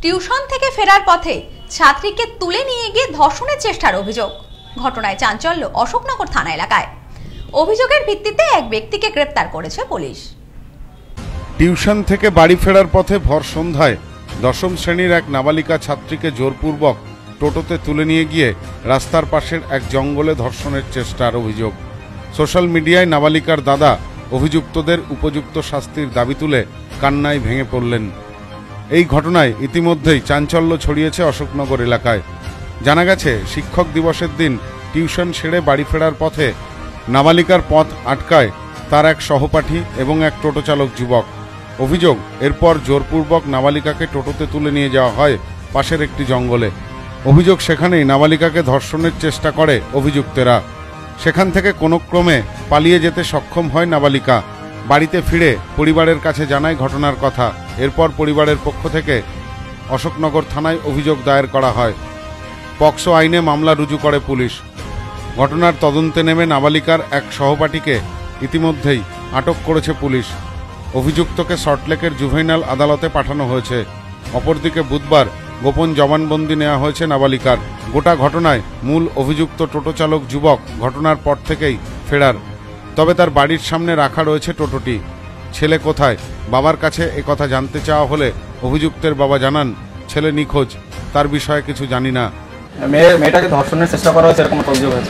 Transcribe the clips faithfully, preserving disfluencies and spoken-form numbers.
Tuition থেকে ফেরার পথে ছাত্রীকে তুলে নিয়ে গিয়ে ধর্ষণের চেষ্টার অভিযোগ। ঘটনায় চাঞ্চল্য অশোকনগর থানা এলাকায়। অভিযোগের ভিত্তিতে এক ব্যক্তিকে গ্রেপ্তার করেছে পুলিশ। টিউশন থেকে বাড়ি ফেরার পথে ভর সন্ধ্যায় দশম শ্রেণীর এক নাবালিকা ছাত্রীকে জোরপূর্বক টোটোতে তুলে নিয়ে গিয়ে রাস্তার পাশের এক জঙ্গলে ধর্ষণের চেষ্টার অভিযোগ। সোশ্যাল মিডিয়ায় নাবালিকার দাদা অভিযুক্তদের উপযুক্ত শাস্তির দাবি তুলে কান্নায় ভেঙে পড়লেন। এই ঘটনায় ইতিমধ্যেই চাঞ্চল্য ছড়িয়েছে অশোকনগর এলাকায়। জানা গেছে, শিক্ষক দিবসের দিন টিউশন সেরে বাড়ি ফেরার পথে নাবালিকার পথ আটকায় তার এক সহপাঠী এবং এক টোটো চালক যুবক। অভিযোগ, এরপর জোরপূর্বক নাবালিকাকে টোটোতে তুলে নিয়ে যাওয়া হয় পাশের একটি জঙ্গলে। অভিযোগ, সেখানেই নাবালিকাকে ধর্ষণের চেষ্টা করে অভিযুক্তেরা। সেখান থেকে কোনো ক্রমে পালিয়ে যেতে সক্ষম হয় নাবালিকা। বাড়িতে ফিরে পরিবারের কাছে জানায় ঘটনার কথা। এরপর পরিবারের পক্ষ থেকে অশোকনগর থানায় অভিযোগ দায়ের করা হয়। পক্সো আইনে মামলা রুজু করে পুলিশ। ঘটনার তদন্তে নেমে নাবালিকার এক সহপাঠীকে ইতিমধ্যেই আটক করেছে পুলিশ। অভিযুক্তকে সল্টলেকের জুভেনাইল আদালতে পাঠানো হয়েছে। অপরদিকে বুধবার গোপন জবানবন্দি নেওয়া হয়েছে নাবালিকার। গোটা ঘটনায় মূল অভিযুক্ত টোটো চালক যুবক ঘটনার পর থেকেই ফেরার। তবে তার বাড়ির সামনে রাখা রয়েছে টোটোটি। ছেলে কোথায়, বাবার কাছে একথা জানতে চাওয়া হলে অভিযুক্তের বাবা জানান, ছেলে নিখোঁজ, তার বিষয়ে কিছু জানি না। মেয়েটাকে ধর্ষণের চেষ্টা করা হয়েছে এরকম অভিযোগ হয়েছে।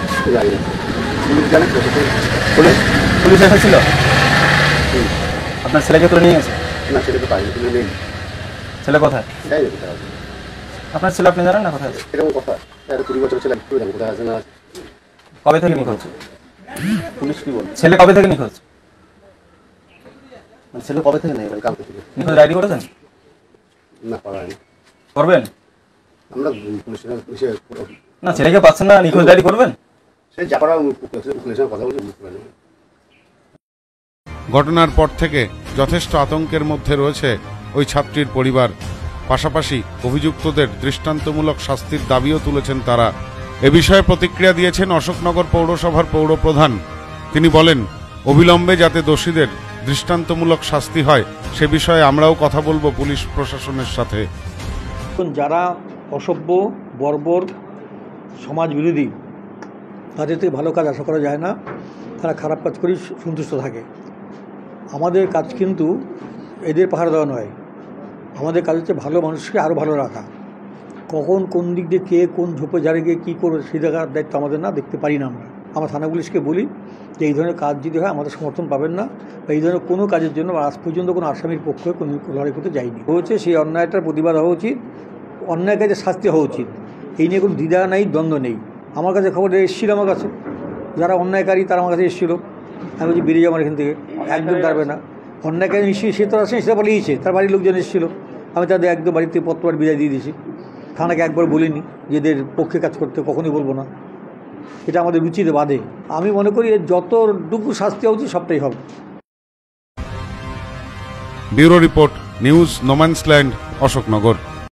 পুলিশ এসেছিল? আপনার ছেলেকে তুলে নিয়ে গেছে? না, ছেলেকে পাইনি, তুলে নেই। ছেলে কোথায়? আপনার ছেলে আপনি জানেন না কোথায়? এরকম কথা, কুড়ি বছর ছেলে কোথায় আছে না। কবে থেকে নিখোঁজ? পুলিশ কি বল? ছেলে কবে থেকে নিখোঁজ? ছেলে কবে থেকে নেই? কালকে থেকে। নিখোঁজ ডায়েরি করেছেন? না, করা হয়নি। করবেন? আমরা পুলিশের পুলিশে না, ছেলেকে পাচ্ছেন না, নিখোঁজ ডায়েরি করবেন? সে যা করা পুলিশের কথা বলছে বুঝতে পারেন। ঘটনার পর থেকে যথেষ্ট আতঙ্কের মধ্যে রয়েছে ওই ছাত্রীর পরিবার। পাশাপাশি অভিযুক্তদের দৃষ্টান্তমূলক শাস্তির দাবিও তুলেছেন তারা। এ বিষয়ে প্রতিক্রিয়া দিয়েছেন অশোকনগর পৌরসভার পৌরপ্রধান। তিনি বলেন, অবিলম্বে যাতে দোষীদের দৃষ্টান্তমূলক শাস্তি হয় সে বিষয়ে আমরাও কথা বলবো পুলিশ প্রশাসনের সাথে। যারা অসভ্য, বর্বর, সমাজ বিরোধী, তাদের থেকে ভালো কাজ আশা করা যায় না। তারা খারাপ কাজ করেই সন্তুষ্ট থাকে। আমাদের কাজ কিন্তু এদের পাহারা দেওয়া নয়। আমাদের কাজ হচ্ছে ভালো মানুষকে আরও ভালো রাখা। কখন কোন দিক দিয়ে কে কোন ঝোপে জারে গিয়ে কী করবে সেই দেখার দায়িত্ব আমাদের না, দেখতে পারি না আমরা। আমরা থানা পুলিশকে বলি যে এই ধরনের কাজ যদি হয় আমাদের সমর্থন পাবেন না, বা এই ধরনের কোনো কাজের জন্য আজ পর্যন্ত কোনো আসামির পক্ষে কোনো লড়াই করতে যায়নি। হচ্ছে সেই অন্যায়টার প্রতিবাদ হওয়া উচিত, অন্যায় কাজে শাস্তি হওয়া উচিত। এই নিয়ে কোনো দ্বিধা নেই, দ্বন্দ্ব নেই। আমার কাছে খবর এসেছিল, আমার কাছে যারা অন্যায়কারী তারা আমার কাছে এসেছিলো। আমি বলছি বেরিয়ে আমার এখান থেকে, একদম দাঁড়াবে না। অন্যায়কারী নিশ্চয়ই সে তো আসেনি, সেটা পালিয়েছে, তার বাড়ির লোকজন এসেছিলো। আমি তাদের একদম বাড়িতে পত্র বিদায় দিয়ে দিয়েছি। থানাকে একবার বলিনি যে এদের পক্ষে কাজ করতে, কখনই বলবো না। এটা আমাদের রুচিতে বাধে। আমি মনে করি যতটুকু শাস্তি হওয়া উচিত সবটাই হবে। Bureau report, news no man's land, Ashoknagar.